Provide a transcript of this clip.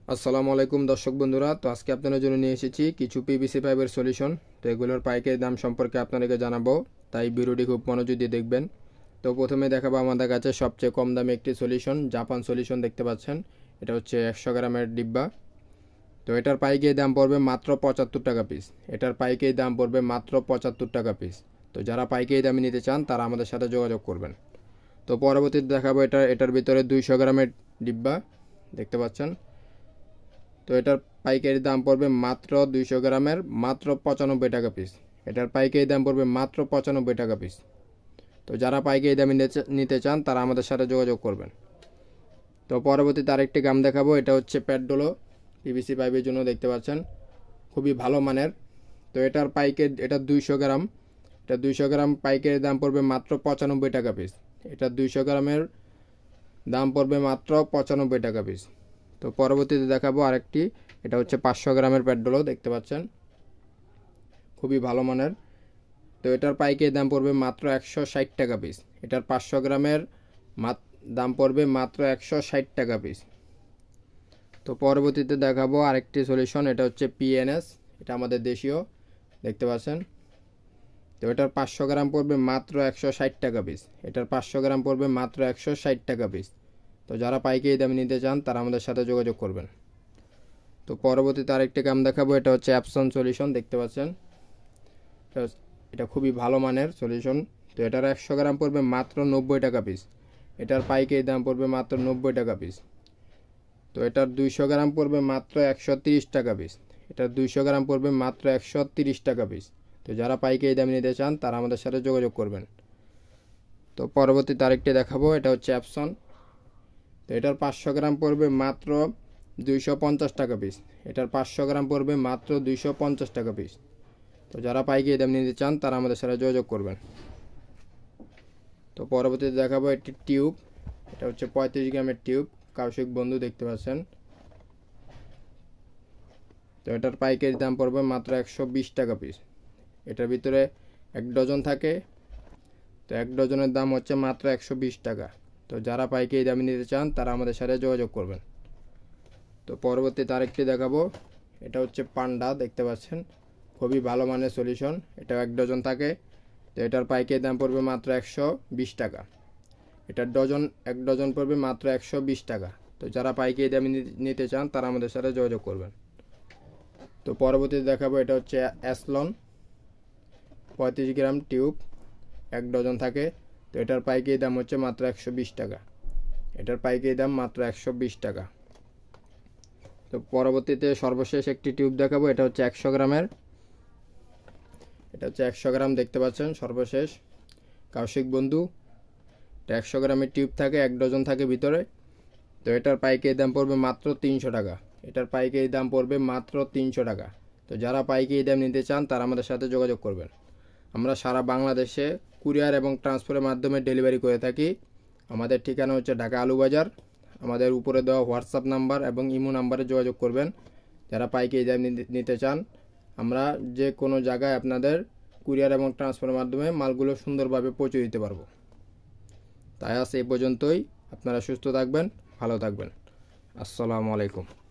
আসসালামু আলাইকুম দর্শক বন্ধুরা। তো আজকে আপনাদের জন্য নিয়ে এসেছি কিছু পিভিসি পাইপের সলিউশন। তো এগুলোর পাইকারি দাম সম্পর্কে আপনাদেরকে জানাবো, তাই ভিডিওটি খুব মনোযোগ দিয়ে দেখবেন। তো প্রথমে দেখাবো আমাদের কাছে সবচেয়ে কম দামে একটি সলিউশন, জাপান সলিউশন দেখতে পাচ্ছেন। এটা হচ্ছে 100 গ্রামের ডিব্বা। তো এটার পাইকারি দাম পড়বে মাত্র 75 টাকা পিস। এটার পাইকারি দাম পড়বে মাত্র 75 টাকা পিস। তো যারা পাইকারি দামে নিতে চান তারা আমাদের সাথে যোগাযোগ করবেন। তো পরবর্তীতে দেখাবো এটার ভিতরে 200 গ্রামের ডিব্বা দেখতে পাচ্ছেন। তো এটার পাইকারি দাম পড়বে মাত্র 200 গ্রামের মাত্র 95 টাকা পিস। এটার পাইকারি দাম পড়বে মাত্র 95 টাকা পিস। তো যারা পাইকারি দামে নিতে চান তারা আমাদের সাথে যোগাযোগ করবেন। তো পরবর্তীতে আরেকটি গাম দেখাবো। এটা হচ্ছে প্যাডডোলো পিভিসি পাইপের জন্য দেখতে পাচ্ছেন, খুবই ভালো মানের। তো এটার এটা 200 গ্রাম, এটা 200 গ্রাম পাইকারি দাম পড়বে মাত্র 95 টাকা পিস। এটা 200 গ্রামের দাম পড়বে মাত্র 95 টাকা পিস। তো পরবর্তীতে দেখাবো আরেকটি। এটা হচ্ছে 500 গ্রামের প্যাডডোলো দেখতে পাচ্ছেন, খুবই ভালো মানের। তো এটার পাইকারি দাম পড়বে মাত্র 160 টাকা পিস। এটার 500 গ্রামের দাম পড়বে মাত্র 160 টাকা পিস। তো পরবর্তীতে দেখাবো আরেকটি সলিউশন। এটা হচ্ছে পিএনএস, এটা আমাদের দেশীয় দেখতে পাচ্ছেন। তো এটার 500 গ্রাম পড়বে মাত্র 160 টাকা পিস। এটার 500 গ্রাম পড়বে মাত্র 160 টাকা পিস। তো যারা পাইকারি দামে নিতে চান তারা আমাদের সাথে যোগাযোগ করবেন। তো পরবর্তীতে আরেকটি কাম দেখাবো। এটা হচ্ছে অ্যাপসন সলিউশন দেখতে পাচ্ছেন। এটা খুবই ভালো মানের সলিউশন। তো এটার 100 গ্রাম পড়বে মাত্র 90 টাকা পিস। এটার পাইকারি দাম পড়বে মাত্র 90 টাকা পিস। তো এটার 200 গ্রাম পড়বে মাত্র 130 টাকা পিস। এটার 200 গ্রাম পড়বে মাত্র 130 টাকা পিস। তো যারা পাইকারি দামে নিতে চান তারা আমাদের সাথে যোগাযোগ করবেন। তো পরবর্তীতে আরেকটি দেখাবো। এটা হচ্ছে অ্যাপসন। তো এটার 500 গ্রাম পড়বে মাত্র 250 টাকা পিস। এটার 500 গ্রাম পড়বে মাত্র 250 টাকা পিস। তো যারা পাইকারি দাম নিতে চান তারা আমাদের সাথে যোগাযোগ করবেন। তো পরবর্তীতে দেখাবো একটি টিউব। এটা হচ্ছে 35 গ্রামের টিউব, কাউশিক বন্ধু দেখতে পাচ্ছেন। তো এটার পাইকারি দাম পড়বে মাত্র 120 টাকা পিস। এটার ভিতরে 1 ডজন থাকে। তো 1 ডজনের দাম হচ্ছে মাত্র 120 টাকা। তো যারা পাইকারি দামে নিতে চান তারা আমাদের সাথে যোগাযোগ করবেন। তো পরবর্তীতে আরেকটি দেখাবো। এটা হচ্ছে পান্ডা দেখতে পাচ্ছেন, খুবই ভালো মানের সলিউশন। এটা 1 ডজন থাকে। তো এটার পাইকারি দাম পড়বে মাত্র 120 টাকা। এটার 1 ডজন পড়বে মাত্র 120 টাকা। তো যারা পাইকারি দামে নিতে চান তারা আমাদের সাথে যোগাযোগ করবেন। তো পরবর্তীতে দেখাবো। এটা হচ্ছে অ্যাসলন 35 গ্রাম টিউব, 1 ডজন থাকে। তো এটার পাইকারি দাম হচ্ছে মাত্র 120 টাকা। এটার পাইকারি দাম মাত্র 120 টাকা। তো পরবর্তীতে সর্বশেষ একটি টিউব দেখাবো। এটা হচ্ছে 100 গ্রামের। এটা হচ্ছে 100 গ্রাম দেখতে পাচ্ছেন, সর্বশেষ কাউশিক বন্ধু। এটা 100 গ্রামের টিউব থাকে, 1 ডজন থাকে ভিতরে। তো এটার পাইকারি দাম পড়বে মাত্র 300 টাকা। এটার পাইকারি দাম পড়বে মাত্র 300 টাকা। তো যারা পাইকারি দাম নিতে চান তারা আমাদের সাথে যোগাযোগ করবেন। আমরা সারা বাংলাদেশে কুরিয়ার এবং ট্রান্সফারের মাধ্যমে ডেলিভারি করে থাকি। আমাদের ঠিকানা হচ্ছে ঢাকা আলুবাজার। আমাদের উপরে দেওয়া হোয়াটসঅ্যাপ নাম্বার এবং ইমো নাম্বারে যোগাযোগ করবেন যারা পাইকারি দাম নিতে চান। আমরা যে কোনো জায়গায় আপনাদের কুরিয়ার এবং ট্রান্সফারের মাধ্যমে মালগুলো সুন্দরভাবে পৌঁছে দিতে পারবো। তাই আজ এই পর্যন্তই। আপনারা সুস্থ থাকবেন, ভালো থাকবেন। আসসালামু আলাইকুম।